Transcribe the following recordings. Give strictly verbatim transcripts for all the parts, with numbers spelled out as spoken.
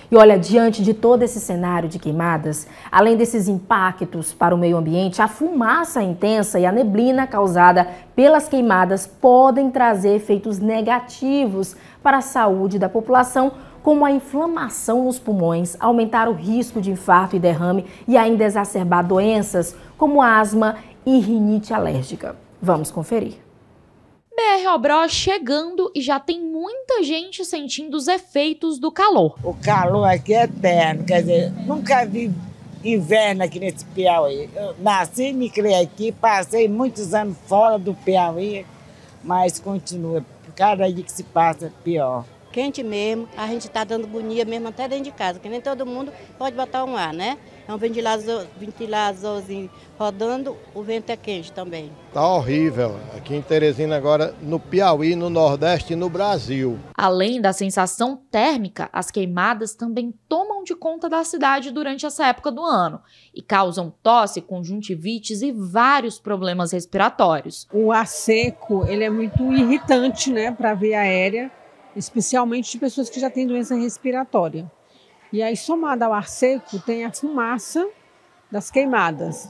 E olha, diante de todo esse cenário de queimadas, além desses impactos para o meio ambiente, a fumaça intensa e a neblina causada pelas queimadas podem trazer efeitos negativos para a saúde da população, como a inflamação nos pulmões, aumentar o risco de infarto e derrame e ainda exacerbar doenças como asma e rinite alérgica. Vamos conferir. B R Obró chegando e já tem muita gente sentindo os efeitos do calor. O calor aqui é eterno, quer dizer, nunca vi inverno aqui nesse Piauí. Eu nasci e me criei aqui, passei muitos anos fora do Piauí, mas continua, cada dia que se passa pior. Quente mesmo, a gente está dando agonia mesmo até dentro de casa, que nem todo mundo pode botar um ar, né? É um ventilador, ventiladorzinho rodando, o vento é quente também. Tá horrível, aqui em Teresina agora, no Piauí, no Nordeste e no Brasil. Além da sensação térmica, as queimadas também tomam de conta da cidade durante essa época do ano e causam tosse, conjuntivites e vários problemas respiratórios. O ar seco, ele é muito irritante, né, para a via aérea, especialmente de pessoas que já têm doença respiratória. E aí, somado ao ar seco, tem a fumaça das queimadas.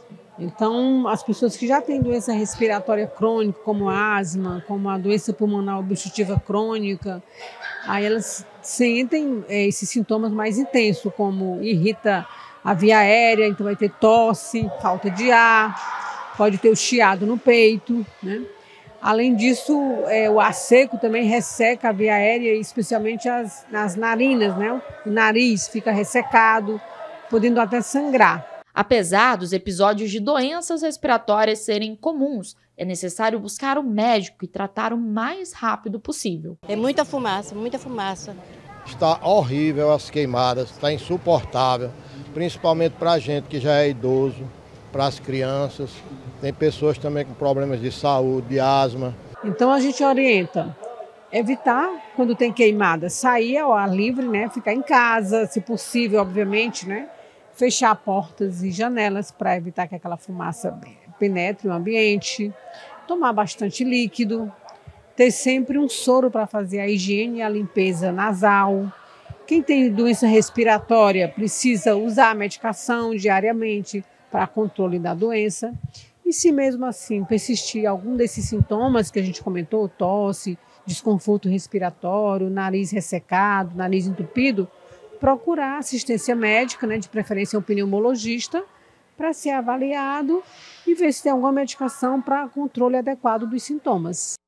Então, as pessoas que já têm doença respiratória crônica, como asma, como a doença pulmonar obstrutiva crônica, aí elas sentem é, esses sintomas mais intensos, como irrita a via aérea, então vai ter tosse, falta de ar, pode ter o chiado no peito, né? Além disso, é, o ar seco também resseca a via aérea, especialmente as, as narinas, né? O nariz fica ressecado, podendo até sangrar. Apesar dos episódios de doenças respiratórias serem comuns, é necessário buscar o médico e tratar o mais rápido possível. É muita fumaça, muita fumaça. Está horrível as queimadas, está insuportável, principalmente para a gente que já é idoso, para as crianças. Tem pessoas também com problemas de saúde, de asma. Então a gente orienta evitar, quando tem queimada, sair ao ar livre, né? Ficar em casa, se possível, obviamente, né? Fechar portas e janelas para evitar que aquela fumaça penetre o ambiente. Tomar bastante líquido. Ter sempre um soro para fazer a higiene e a limpeza nasal. Quem tem doença respiratória precisa usar a medicação diariamente para controle da doença. E se mesmo assim persistir algum desses sintomas que a gente comentou, tosse, desconforto respiratório, nariz ressecado, nariz entupido, procurar assistência médica, né, de preferência um pneumologista, para ser avaliado e ver se tem alguma medicação para controle adequado dos sintomas.